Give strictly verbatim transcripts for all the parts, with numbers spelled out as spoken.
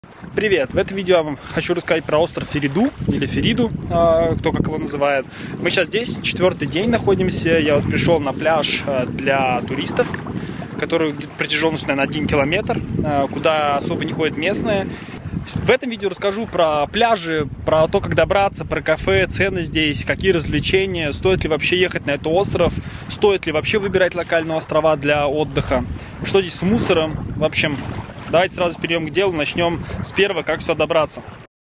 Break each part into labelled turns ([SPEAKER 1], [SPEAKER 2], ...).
[SPEAKER 1] Привет! В этом видео я вам хочу рассказать про остров Фериду, или Фериду, кто как его называет. Мы сейчас здесь, четвертый день находимся. Я вот пришел на пляж для туристов, который протяженностью, наверное, один километр, куда особо не ходят местные. В этом видео расскажу про пляжи, про то, как добраться, про кафе, цены здесь, какие развлечения, стоит ли вообще ехать на этот остров, стоит ли вообще выбирать локальные острова для отдыха, что здесь с мусором. В общем, давайте сразу перейдем к делу, начнем с первого, как сюда добраться.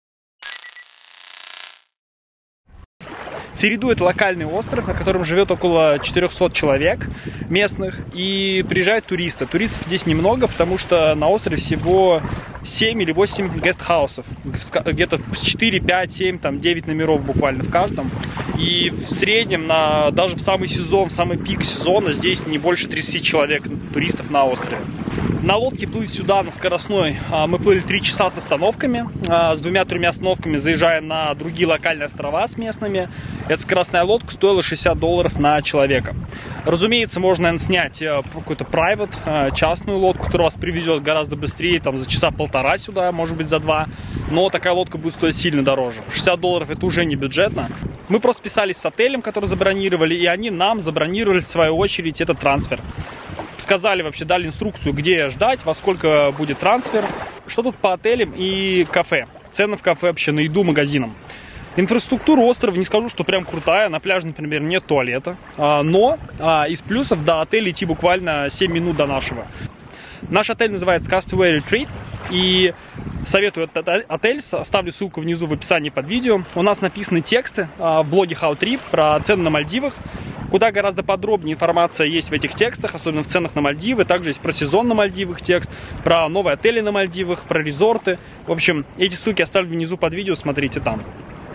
[SPEAKER 1] Фериду — это локальный остров, на котором живет около четырёхсот человек местных, и приезжают туристы. Туристов здесь немного, потому что на острове всего семь или восемь гестхаусов, где-то четыре, пять, семь, там девять номеров буквально в каждом. И в среднем, на, даже в самый сезон, в самый пик сезона, здесь не больше тридцати человек туристов на острове. На лодке плыть сюда, на скоростной, мы плыли три часа с остановками, с двумя-тремя остановками, заезжая на другие локальные острова с местными. Эта скоростная лодка стоила шестьдесят долларов на человека. Разумеется, можно, наверное, снять какой-то private, частную лодку, которая вас привезет гораздо быстрее, там за часа полтора сюда, может быть за два. Но такая лодка будет стоить сильно дороже. шестьдесят долларов это уже не бюджетно. Мы просто списались с отелем, который забронировали, и они нам забронировали в свою очередь этот трансфер. Сказали вообще, дали инструкцию, где ждать, во сколько будет трансфер. Что тут по отелям и кафе? Цены в кафе вообще на еду, магазинам. Инфраструктура острова, не скажу, что прям крутая. На пляже, например, нет туалета. Но из плюсов до отеля идти буквально семь минут до нашего. Наш отель называется Castaway Retreat. И советую этот отель, оставлю ссылку внизу в описании под видео. У нас написаны тексты в блоге How Trip про цены на Мальдивах, куда гораздо подробнее информация есть в этих текстах, особенно в ценах на Мальдивы. Также есть про сезон на Мальдивах текст, про новые отели на Мальдивах, про резорты. В общем, эти ссылки оставлю внизу под видео, смотрите там.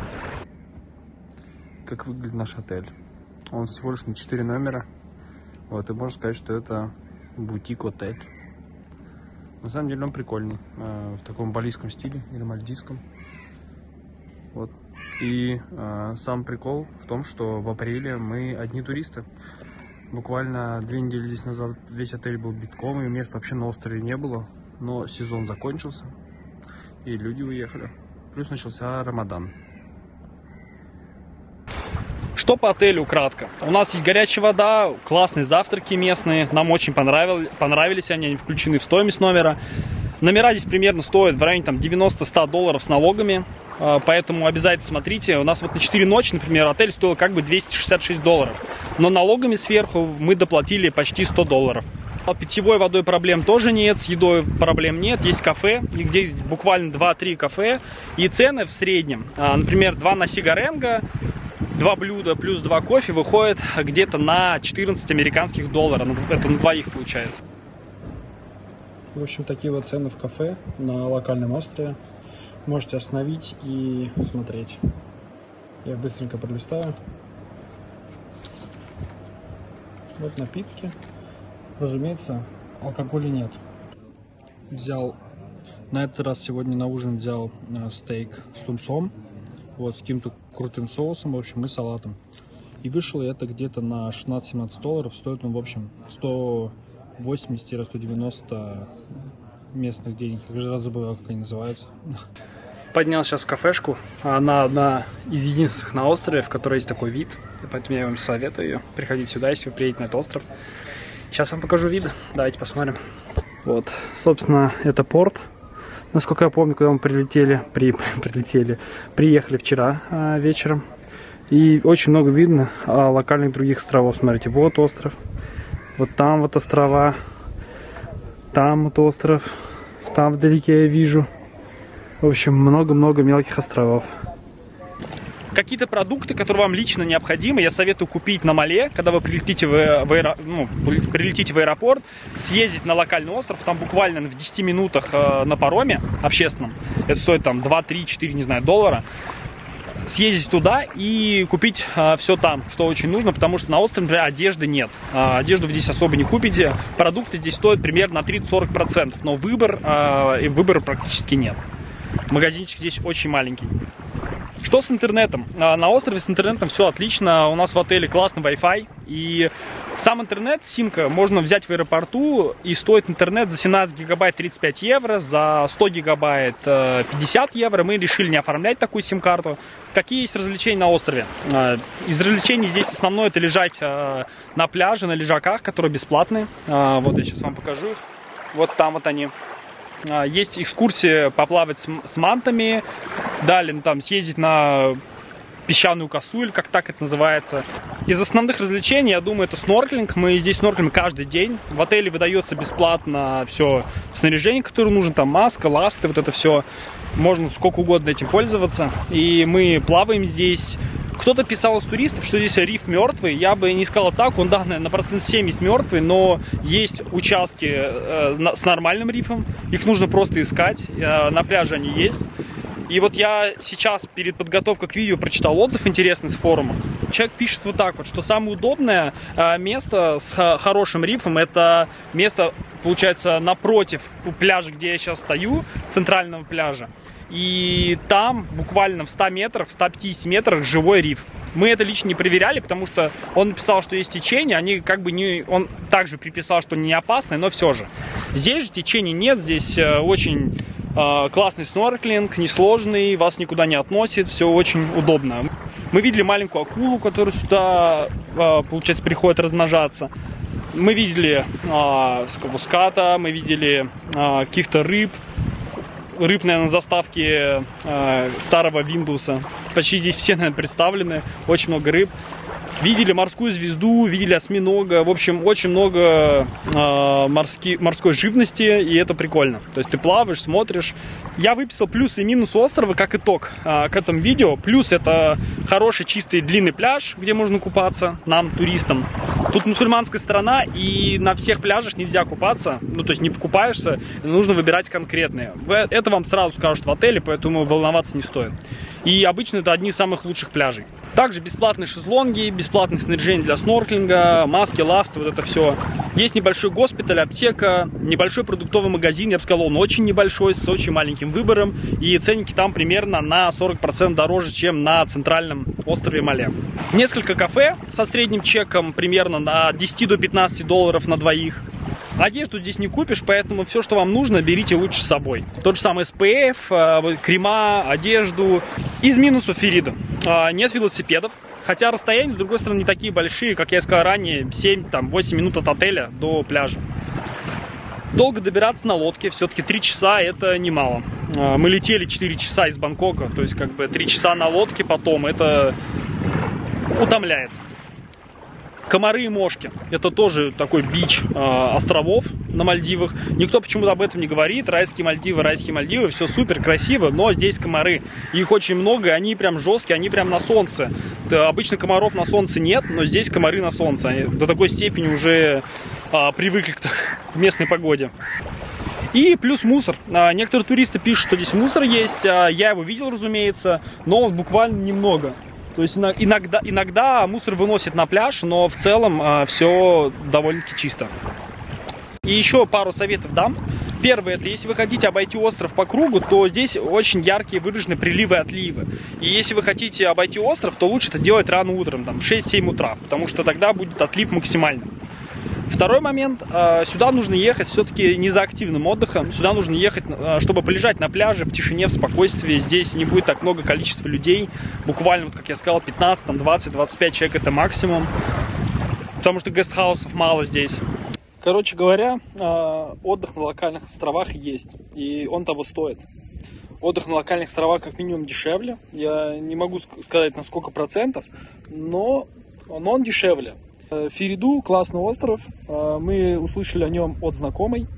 [SPEAKER 2] Как выглядит наш отель? Он всего лишь на четыре номера. Вот, и можно сказать, что это бутик-отель. На самом деле он прикольный, э, в таком балийском стиле или мальдивском. Вот. И э, сам прикол в том, что в апреле мы одни туристы. Буквально две недели здесь назад весь отель был битком, и места вообще на острове не было. Но сезон закончился, и люди уехали. Плюс начался Рамадан.
[SPEAKER 1] Что по отелю кратко? У нас есть горячая вода, классные завтраки местные, нам очень понравились, понравились они, они включены в стоимость номера. Номера здесь примерно стоят в районе девяноста-ста долларов с налогами, поэтому обязательно смотрите. У нас вот на четыре ночи, например, отель стоил как бы двести шестьдесят шесть долларов, но налогами сверху мы доплатили почти сто долларов. Питьевой водой проблем тоже нет, с едой проблем нет, есть кафе, и где есть буквально два-три кафе, и цены в среднем, например, два наси горенга, два блюда плюс два кофе выходит где-то на четырнадцать американских долларов. Это на двоих получается.
[SPEAKER 3] В общем, такие вот цены в кафе на локальном острове. Можете остановить и смотреть. Я быстренько пролистаю. Вот напитки. Разумеется, алкоголя нет. Взял, на этот раз сегодня на ужин взял стейк с тунцом. Вот, с каким-то крутым соусом, в общем, и салатом. И вышло это где-то на шестнадцать-семнадцать долларов. Стоит он, в общем, сто восемьдесят - сто девяносто местных денег. Я же раз забывал, как они называются.
[SPEAKER 1] Поднял сейчас в кафешку. Она одна из единственных на острове, в которой есть такой вид. Поэтому я вам советую ее. Приходить сюда, если вы приедете на этот остров. Сейчас вам покажу виды. Давайте посмотрим. Вот, собственно, это порт. Насколько я помню, когда мы прилетели, при, прилетели, приехали вчера а, вечером. И очень много видно а, локальных других островов. Смотрите, вот остров, вот там вот острова, там вот остров, там вдалеке я вижу. В общем, много-много мелких островов. Какие-то продукты, которые вам лично необходимы, я советую купить на Мале, когда вы прилетите в, в, аэро, ну, прилетите в аэропорт, съездить на локальный остров, там буквально в десяти минутах э, на пароме общественном, это стоит там два, три, четыре, не знаю, доллара, съездить туда и купить э, все там, что очень нужно, потому что на острове, например, одежды нет, э, одежду вы здесь особо не купите, продукты здесь стоят примерно на тридцать-сорок процентов, но выбор, э, и выбора практически нет. Магазинчик здесь очень маленький. Что с интернетом? На острове с интернетом все отлично. У нас в отеле классный Wi-Fi. И сам интернет, симка, можно взять в аэропорту. И стоит интернет за семнадцать гигабайт тридцать пять евро, за сто гигабайт пятьдесят евро. Мы решили не оформлять такую сим-карту. Какие есть развлечения на острове? Из развлечений здесь основное это лежать на пляже, на лежаках, которые бесплатные. Вот я сейчас вам покажу их. Вот там вот они. Есть экскурсия поплавать с, с мантами, далее ну, там съездить на песчаную косу, или как так это называется. Из основных развлечений, я думаю, это снорклинг. Мы здесь снорклим каждый день. В отеле выдается бесплатно все снаряжение, которое нужно, там маска, ласты, вот это все. Можно сколько угодно этим пользоваться. И мы плаваем здесь. Кто-то писал из туристов, что здесь риф мертвый. Я бы не сказал так, он, да, на процент семьдесят мертвый, но есть участки э, с нормальным рифом. Их нужно просто искать. Э, на пляже они есть. И вот я сейчас перед подготовкой к видео прочитал отзыв интересный с форума. Человек пишет вот так вот, что самое удобное э, место с х хорошим рифом, это место, получается, напротив пляжа, где я сейчас стою, центрального пляжа. И там буквально в ста метрах, в ста пятидесяти метрах живой риф. Мы это лично не проверяли, потому что он написал, что есть течение, они как бы не... Он также приписал, что не опасное, но все же. Здесь же течений нет, здесь очень э, классный снорклинг, несложный, вас никуда не относит, все очень удобно. Мы видели маленькую акулу, которая сюда, э, получается, приходит размножаться. Мы видели э, ската, мы видели э, каких-то рыб. Рыб, наверное, на заставке э, старого Windows. Почти здесь все, наверное, представлены. Очень много рыб. Видели морскую звезду, видели осьминога. В общем, очень много э, морски, морской живности, и это прикольно. То есть ты плаваешь, смотришь. Я выписал плюсы и минусы острова как итог э, к этому видео. Плюс это хороший, чистый, длинный пляж, где можно купаться нам, туристам. Тут мусульманская страна, и на всех пляжах нельзя купаться. Ну, то есть не покупаешься, нужно выбирать конкретные. Это вам сразу скажут в отеле, поэтому волноваться не стоит. И обычно это одни из самых лучших пляжей. Также бесплатные шезлонги, бесплатное снаряжение для снорклинга, маски, ласты, вот это все. Есть небольшой госпиталь, аптека, небольшой продуктовый магазин, я бы сказал, он очень небольшой, с очень маленьким выбором. И ценники там примерно на сорок процентов дороже, чем на центральном острове Мале. Несколько кафе со средним чеком примерно на десяти до пятнадцати долларов на двоих. Одежду здесь не купишь, поэтому все, что вам нужно, берите лучше с собой. Тот же самый эс пэ эф, крема, одежду. Из минусов Фирида. Нет велосипедов. Хотя расстояния, с другой стороны, не такие большие, как я сказал ранее, семь-восемь минут от отеля до пляжа. Долго добираться на лодке, все-таки три часа это немало. Мы летели четыре часа из Бангкока, то есть как бы три часа на лодке потом, это утомляет. Комары и мошки. Это тоже такой бич э, островов на Мальдивах. Никто почему-то об этом не говорит. Райские Мальдивы, райские Мальдивы. Все супер, красиво, но здесь комары. Их очень много, и они прям жесткие, они прям на солнце. Это, обычно комаров на солнце нет, но здесь комары на солнце. Они до такой степени уже э, привыкли к местной погоде. И плюс мусор. Некоторые туристы пишут, что здесь мусор есть. Я его видел, разумеется, но буквально немного. То есть иногда, иногда мусор выносит на пляж, но в целом э, все довольно-таки чисто. И еще пару советов дам. Первое, это если вы хотите обойти остров по кругу, то здесь очень яркие выражены приливы и отливы. И если вы хотите обойти остров, то лучше это делать рано утром, там, в шесть-семь утра, потому что тогда будет отлив максимальным. Второй момент, сюда нужно ехать все-таки не за активным отдыхом, сюда нужно ехать, чтобы полежать на пляже в тишине, в спокойствии. Здесь не будет так много количества людей, буквально, вот, как я сказал, пятнадцать, двадцать, двадцать пять человек это максимум, потому что гестхаусов мало здесь. Короче говоря, отдых на локальных островах есть, и он того стоит. Отдых на локальных островах как минимум дешевле, я не могу сказать на сколько процентов, но, но он дешевле. Фириду, классный остров, мы услышали о нем от знакомой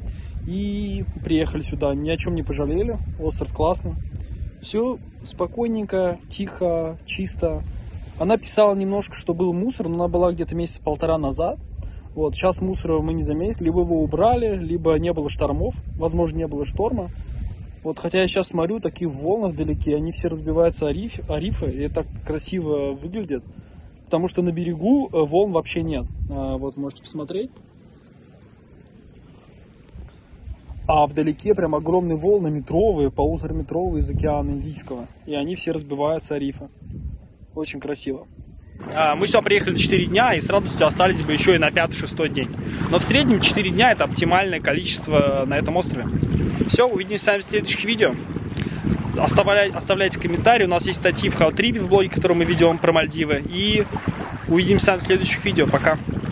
[SPEAKER 1] и приехали сюда, ни о чем не пожалели, остров классный. Все спокойненько, тихо, чисто. Она писала немножко, что был мусор, но она была где-то месяца полтора назад. Вот, сейчас мусора мы не заметили, либо его убрали, либо не было штормов, возможно, не было шторма. Вот, хотя я сейчас смотрю, такие волны вдалеке, они все разбиваются о, риф, о рифы, и это так красиво выглядит. Потому что на берегу волн вообще нет. Вот, можете посмотреть.
[SPEAKER 3] А вдалеке прям огромные волны, метровые, полутораметровые из океана Индийского. И они все разбиваются о рифы. Очень красиво.
[SPEAKER 1] Мы сюда приехали на четыре дня и с радостью остались бы еще и на пятый-шестой день. Но в среднем четыре дня это оптимальное количество на этом острове. Все, увидимся с вами в следующих видео. Оставляйте, оставляйте комментарии, у нас есть статьи в Хаутрипе в блоге, который мы ведем про Мальдивы. И увидимся с вами в следующих видео. Пока.